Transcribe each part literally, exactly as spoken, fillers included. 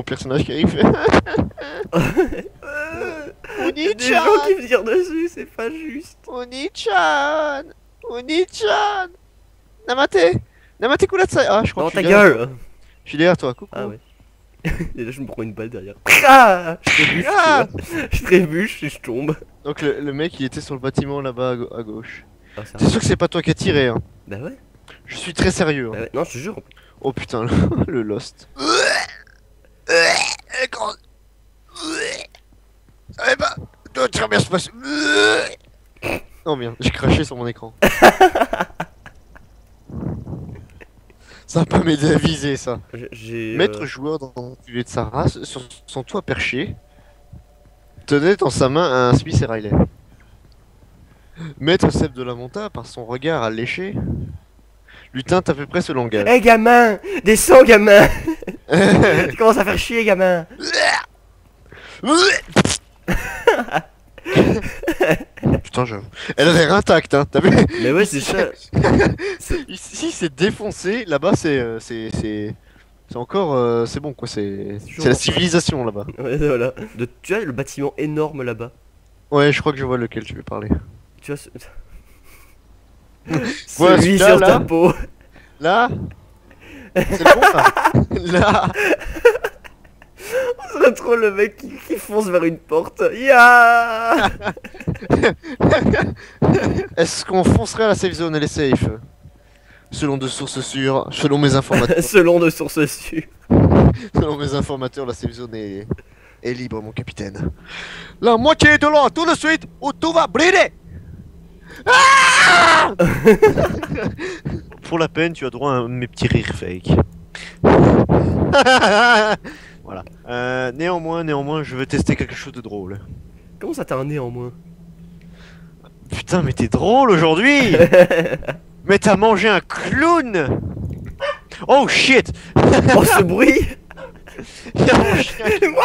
personnage qui arrive. Il y a des gens qui me tirent dessus, c'est pas juste. Oni-chan, Oni-chan, Namate, Namate Kuratsai. Ah, je crois Non, que je ta suis derrière- gueule. Je suis derrière toi, coucou. Ah ouais. Et là je me prends une balle derrière. Ah, je trébuche, Ah tu vois. Je trébuche et je tombe. Donc le, le mec il était sur le bâtiment là-bas à, ga- à gauche. Ah, ça T'es va. sûr que c'est pas toi qui as tiré hein? Bah ouais. Je suis très sérieux. Hein. Bah ouais. Non, je te jure. Oh putain, le, le Lost. Eh bah, doit très bien se passer. Oh merde, j'ai craché sur mon écran. Ça va pas m'aider à viser ça. J'ai- J'ai. Maître euh, joueur dans l'enculé de sa race, sur son toit perché, tenait dans sa main un Smith et Riley. Maître Seb de la Monta, par son regard alléché, lui tint à peu près ce langage. Hé gamin, descends gamin. Tu commences à faire chier gamin. Putain, j'avoue. Elle a l'air intacte, hein, t'as vu? Mais ouais, c'est ça. Ici, c'est défoncé, là-bas, c'est. euh, c'est. C'est c'est encore. euh, c'est bon, quoi, c'est. toujours C'est la bon. civilisation là-bas. Ouais, voilà. De, tu vois le bâtiment énorme là-bas. Ouais, je crois que je vois lequel tu veux parler. Tu vois ce. Voilà, Celui celui-là, sur là. ta peau. Là. C'est le bon, là. Là. On dirait trop le mec qui, qui fonce vers une porte. Ya. Est-ce qu'on foncerait à la safe zone? Elle est safe. Selon de sources sûres, selon mes informateurs. Selon de sources sûres. Selon mes informateurs, la safe zone est, est libre, mon capitaine. La moitié de l'or, tout de suite, ou tout va brûler. Ah Pour la peine, tu as droit à un de mes petits rires fake. Voilà. Euh, néanmoins, néanmoins, je veux tester quelque chose de drôle. Comment ça t'as un nez en moins? Putain, mais t'es drôle aujourd'hui. Mais t'as mangé un clown. Oh shit. Oh ce bruit. Il y a mon chien.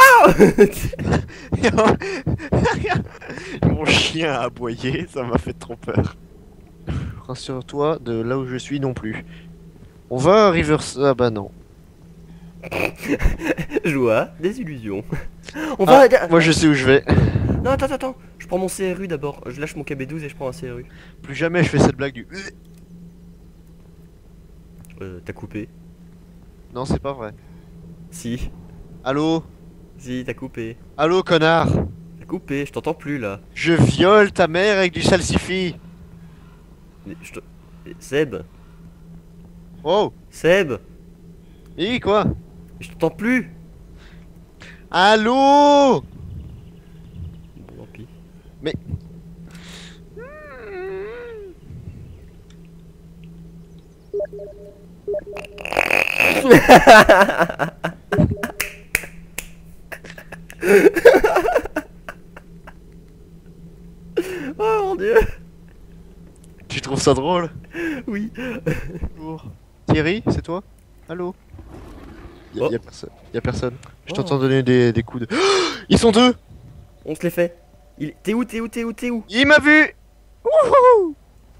Waouh. Mon chien a aboyé, ça m'a fait trop peur. Rassure-toi, de là où je suis non plus. On va à River... Ah bah non. Joie, désillusion. On Ah, va. moi je sais où je vais. Non, attends, attends, attends. Je prends mon C R U d'abord. Je lâche mon K B douze et je prends un C R U. Plus jamais je fais cette blague du... Euh, t'as coupé? Non, c'est pas vrai. Si. Allô? Si, t'as coupé. Allô, connard? T'as coupé, je t'entends plus là. Je viole ta mère avec du salsifis. Mais je te- Seb. Oh. Seb. Et quoi? Je t'entends plus. Allô? Bon, tant pis. Mais... Oh mon dieu. Tu trouves ça drôle? Oui. Bonjour. Thierry, c'est toi? Allô? Y'a Oh. y a personne. Y a personne. Je Oh. t'entends donner des, des coups de... Ils sont deux! On se les fait. Il... T'es où, t'es où, t'es où, t'es où? Il m'a vu! Wouhou!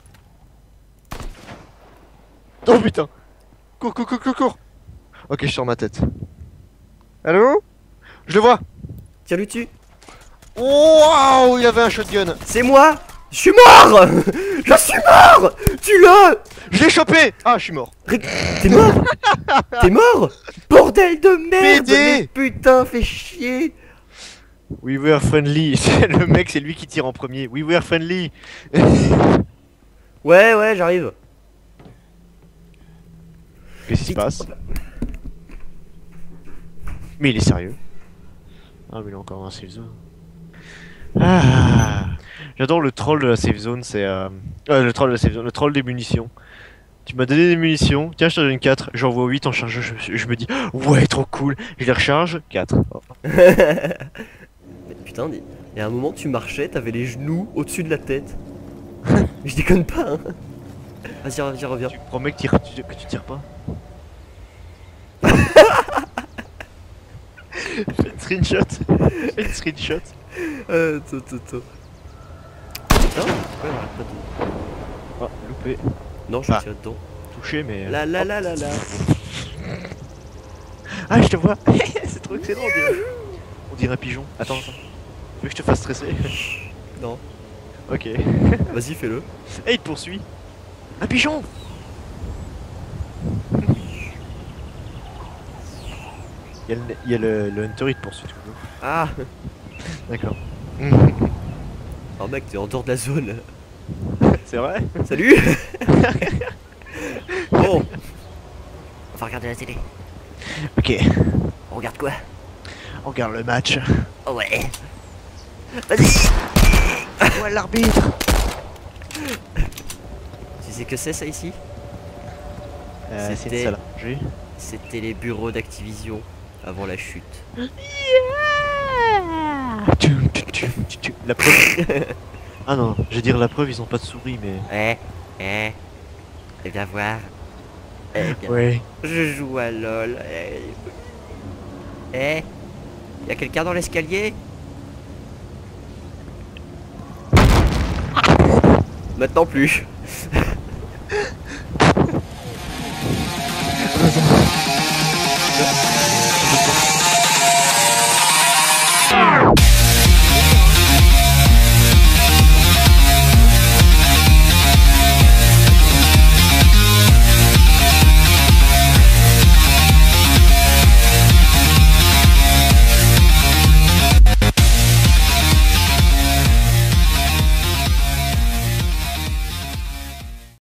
Oh putain! Cours, cours, cours, cours, cours! Ok, je sors ma tête. Allô? Je le vois! Tire-lui dessus. Waouh! Il y avait un shotgun! C'est moi. Je suis mort. Je suis mort. Tu l'as. Je l'ai chopé! Ah, je suis mort! T'es mort. T'es mort. Bordel de merde. P D. Mais putain, fais chier. We were friendly. Le mec, c'est lui qui tire en premier. We were friendly. Ouais, ouais, j'arrive. Qu'est-ce qui se passe? Mais il est sérieux. Ah, mais il a encore un safe zone. Ah, j'adore le troll de la safe zone, c'est euh... euh, le troll de la safe zone, le troll des munitions. Tu m'as donné des munitions, tiens je te donne quatre, j'envoie huit en charge, je, je me dis ouais trop cool, je les recharge, quatre. Oh. Mais putain, il y a un moment tu marchais, t'avais les genoux au-dessus de la tête. Je déconne pas hein. Vas-y, reviens, reviens. Tu me promets que, tires- tu, que tu tires pas? Fais une screenshot, fais une screenshot. Euh, to, to, to. Putain, pourquoi elle arrête pas de... Oh, loupé, Non, je Ah. tire dedans. touché mais... La la la la la. Ah je te vois. C'est trop excellent, on dirait. On dirait un pigeon. Attends, attends. Tu veux que je te fasse stresser? Non. Ok. Vas-y, fais-le. Eh, il te poursuit. Un pigeon. Il y a le, il y a le, le hunter, il te poursuit toujours. Ah. D'accord. Oh mec, t'es en dehors de la zone. C'est vrai? Salut. Bon. On va regarder la télé. Ok. On regarde quoi? On regarde le match. Oh ouais. Vas-y. Ouais, l'arbitre. Tu sais que c'est ça ici? Euh, c'est C'était- une salle à manger. C'était les bureaux d'Activision avant la chute. Tu, tu, tu, tu, tu. La preuve. Ah non, je vais dire la preuve, ils ont pas de souris, mais. Eh, eh. Eh bien voir. Eh bien. Ouais. Je joue à LOL. Eh. Eh. Y'a quelqu'un dans l'escalier? Maintenant plus.